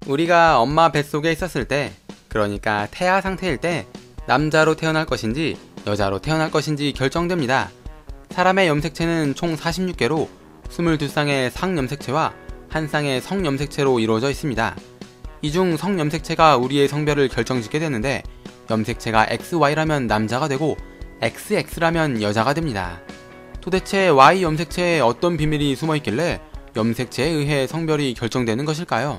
우리가 엄마 뱃속에 있었을 때, 그러니까 태아 상태일 때 남자로 태어날 것인지 여자로 태어날 것인지 결정됩니다. 사람의 염색체는 총 46개로 22쌍의 상염색체와 1쌍의 성염색체로 이루어져 있습니다. 이 중 성염색체가 우리의 성별을 결정짓게 되는데, 염색체가 XY라면 남자가 되고 XX라면 여자가 됩니다. 도대체 Y 염색체에 어떤 비밀이 숨어 있길래 염색체에 의해 성별이 결정되는 것일까요?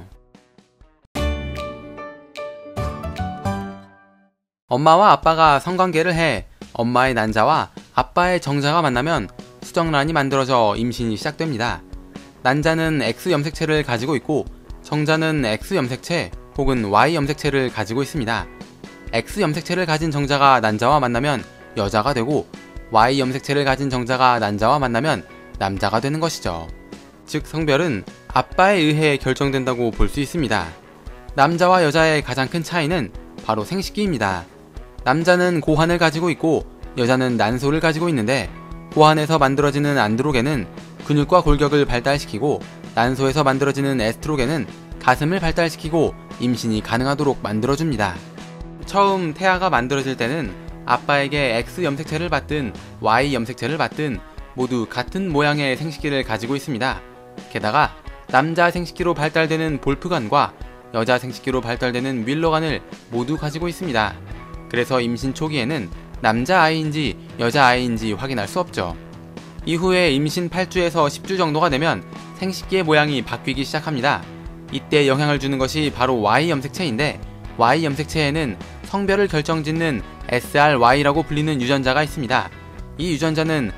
엄마와 아빠가 성관계를 해 엄마의 난자와 아빠의 정자가 만나면 수정란이 만들어져 임신이 시작됩니다. 난자는 X 염색체를 가지고 있고 정자는 X 염색체 혹은 Y 염색체를 가지고 있습니다. X 염색체를 가진 정자가 난자와 만나면 여자가 되고 Y 염색체를 가진 정자가 난자와 만나면 남자가 되는 것이죠. 즉 성별은 아빠에 의해 결정된다고 볼 수 있습니다. 남자와 여자의 가장 큰 차이는 바로 생식기입니다. 남자는 고환을 가지고 있고 여자는 난소를 가지고 있는데, 고환에서 만들어지는 안드로겐은 근육과 골격을 발달시키고 난소에서 만들어지는 에스트로겐은 가슴을 발달시키고 임신이 가능하도록 만들어줍니다. 처음 태아가 만들어질 때는 아빠에게 X 염색체를 받든 Y 염색체를 받든 모두 같은 모양의 생식기를 가지고 있습니다. 게다가 남자 생식기로 발달되는 볼프관과 여자 생식기로 발달되는 윌러관을 모두 가지고 있습니다. 그래서 임신 초기에는 남자 아이인지 여자 아이인지 확인할 수 없죠. 이후에 임신 8주에서 10주 정도가 되면 생식기의 모양이 바뀌기 시작합니다. 이때 영향을 주는 것이 바로 Y 염색체인데, Y 염색체에는 성별을 결정짓는 SRY라고 불리는 유전자가 있습니다. 이 유전자는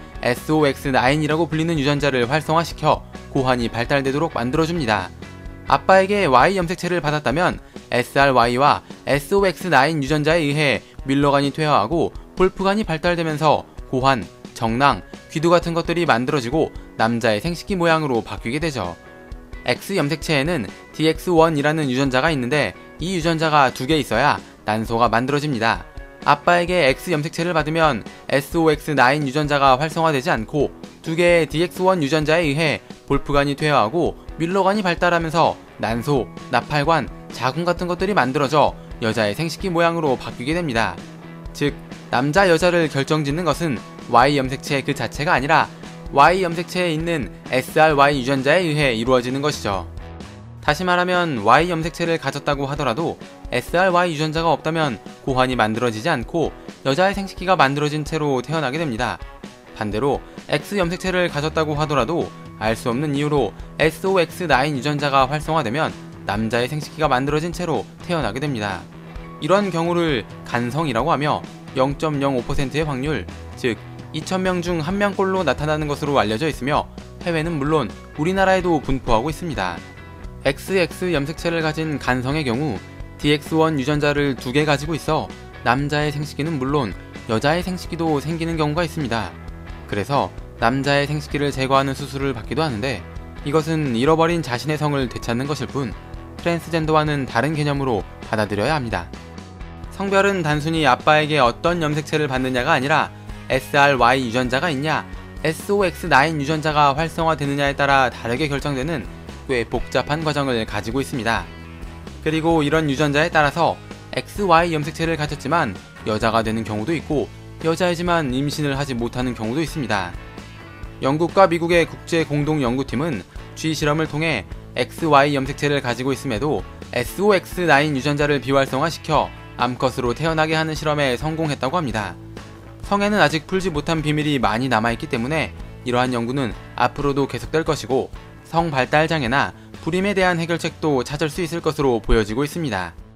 SOX9이라고 불리는 유전자를 활성화시켜 고환이 발달되도록 만들어줍니다. 아빠에게 Y 염색체를 받았다면 SRY와 SOX9 유전자에 의해 윌러관이 퇴화하고 볼프관이 발달되면서 고환, 정낭, 귀두 같은 것들이 만들어지고 남자의 생식기 모양으로 바뀌게 되죠. X 염색체에는 DX1이라는 유전자가 있는데, 이 유전자가 2개 있어야 난소가 만들어집니다. 아빠에게 X 염색체를 받으면 SOX9 유전자가 활성화되지 않고 2개의 DX1 유전자에 의해 볼프관이 퇴화하고 윌러관이 발달하면서 난소, 나팔관, 자궁 같은 것들이 만들어져 여자의 생식기 모양으로 바뀌게 됩니다. 즉, 남자 여자를 결정짓는 것은 Y 염색체 그 자체가 아니라 Y 염색체에 있는 SRY 유전자에 의해 이루어지는 것이죠. 다시 말하면 Y 염색체를 가졌다고 하더라도 SRY 유전자가 없다면 고환이 만들어지지 않고 여자의 생식기가 만들어진 채로 태어나게 됩니다. 반대로 X 염색체를 가졌다고 하더라도 알 수 없는 이유로 SOX9 유전자가 활성화되면 남자의 생식기가 만들어진 채로 태어나게 됩니다. 이런 경우를 간성이라고 하며 0.05%의 확률, 즉 2000명 중 1명꼴로 나타나는 것으로 알려져 있으며, 해외는 물론 우리나라에도 분포하고 있습니다. XX 염색체를 가진 간성의 경우 DX1 유전자를 2개 가지고 있어 남자의 생식기는 물론 여자의 생식기도 생기는 경우가 있습니다. 그래서 남자의 생식기를 제거하는 수술을 받기도 하는데, 이것은 잃어버린 자신의 성을 되찾는 것일 뿐 트랜스젠더와는 다른 개념으로 받아들여야 합니다. 성별은 단순히 아빠에게 어떤 염색체를 받느냐가 아니라 SRY 유전자가 있냐, SOX9 유전자가 활성화되느냐에 따라 다르게 결정되는 꽤 복잡한 과정을 가지고 있습니다. 그리고 이런 유전자에 따라서 XY 염색체를 가졌지만 여자가 되는 경우도 있고, 여자이지만 임신을 하지 못하는 경우도 있습니다. 영국과 미국의 국제 공동 연구팀은 쥐 실험을 통해 XY 염색체를 가지고 있음에도 SOX9 유전자를 비활성화시켜 암컷으로 태어나게 하는 실험에 성공했다고 합니다. 성에는 아직 풀지 못한 비밀이 많이 남아있기 때문에 이러한 연구는 앞으로도 계속될 것이고, 성 발달 장애나 불임에 대한 해결책도 찾을 수 있을 것으로 보여지고 있습니다.